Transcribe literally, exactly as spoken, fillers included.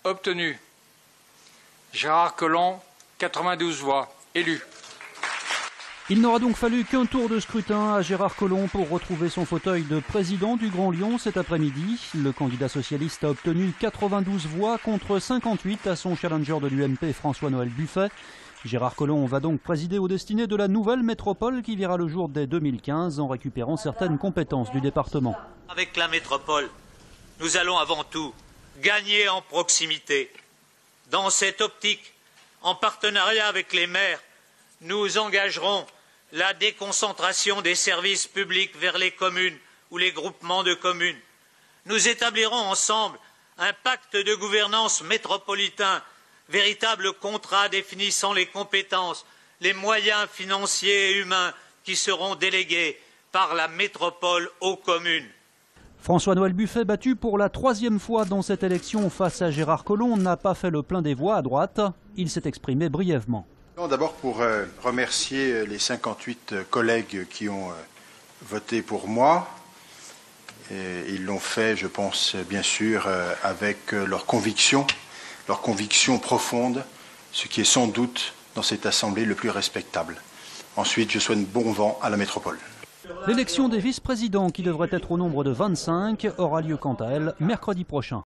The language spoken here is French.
obtenu. Gérard Collomb, quatre-vingt-douze voix. Élu. Il n'aura donc fallu qu'un tour de scrutin à Gérard Collomb pour retrouver son fauteuil de président du Grand Lyon cet après-midi. Le candidat socialiste a obtenu quatre-vingt-douze voix contre cinquante-huit à son challenger de l'U M P François-Noël Buffet. Gérard Collomb va donc présider aux destinées de la nouvelle métropole qui verra le jour dès deux mille quinze en récupérant certaines compétences du département. Avec la métropole, nous allons avant tout gagner en proximité. Dans cette optique, en partenariat avec les maires, nous engagerons la déconcentration des services publics vers les communes ou les groupements de communes. Nous établirons ensemble un pacte de gouvernance métropolitain, véritable contrat définissant les compétences, les moyens financiers et humains qui seront délégués par la métropole aux communes. François-Noël Buffet, battu pour la troisième fois dans cette élection face à Gérard Collomb, n'a pas fait le plein des voix à droite. Il s'est exprimé brièvement. D'abord pour euh, remercier les cinquante-huit collègues qui ont euh, voté pour moi. Et ils l'ont fait, je pense, bien sûr, euh, avec euh, leur conviction, leur conviction profonde, ce qui est sans doute dans cette Assemblée le plus respectable. Ensuite, je souhaite bon vent à la métropole. L'élection des vice-présidents, qui devrait être au nombre de vingt-cinq, aura lieu quant à elle mercredi prochain.